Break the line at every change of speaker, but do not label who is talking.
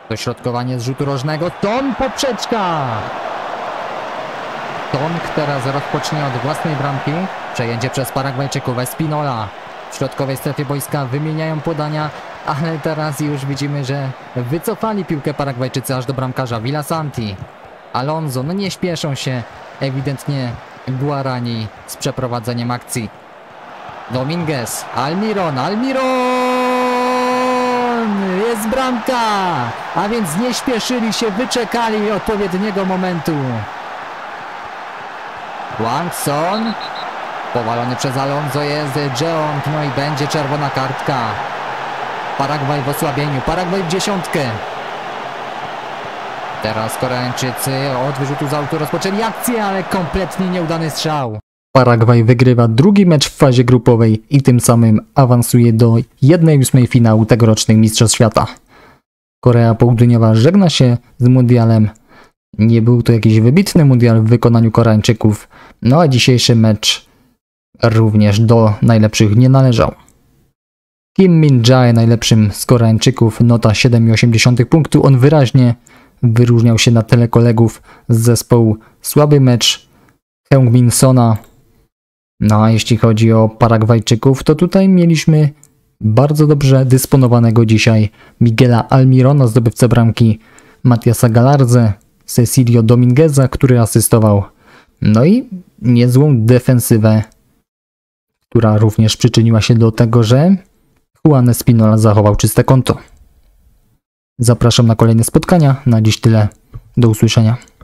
Dośrodkowanie z rzutu rożnego. Ton, poprzeczka! Tonk teraz rozpocznie od własnej bramki. Przejęcie przez Paragwajczyków. Espinola w środkowej strefie boiska wymieniają podania, ale teraz już widzimy, że wycofali piłkę Paragwajczycy aż do bramkarza Villasanti. Alonso, no nie śpieszą się ewidentnie Guarani z przeprowadzeniem akcji. Dominguez, Almiron! Jest bramka! A więc nie śpieszyli się, wyczekali odpowiedniego momentu. Wangson, powalony przez Alonso jest Jeong, no i będzie czerwona kartka. Paragwaj w osłabieniu, Paragwaj w dziesiątkę. Teraz Koreańczycy od wyrzutu z autu rozpoczęli akcję, ale kompletnie nieudany strzał. Paragwaj wygrywa drugi mecz w fazie grupowej i tym samym awansuje do 1/8 finału tegorocznych Mistrzostw Świata. Korea Południowa żegna się z mundialem. Nie był to jakiś wybitny mundial w wykonaniu Koreańczyków, no a dzisiejszy mecz również do najlepszych nie należał. Kim Min-jae najlepszym z Koreańczyków, nota 7,8 punktu. On wyraźnie wyróżniał się na tle kolegów z zespołu. Słaby mecz Heung-min Sona. No a jeśli chodzi o Paragwajczyków, to tutaj mieliśmy bardzo dobrze dysponowanego dzisiaj Miguela Almirona, zdobywcę bramki, Matiasa Galarze, Cecilio Domingueza, który asystował. No i niezłą defensywę, która również przyczyniła się do tego, że Juan Espinola zachował czyste konto. Zapraszam na kolejne spotkania. Na dziś tyle. Do usłyszenia.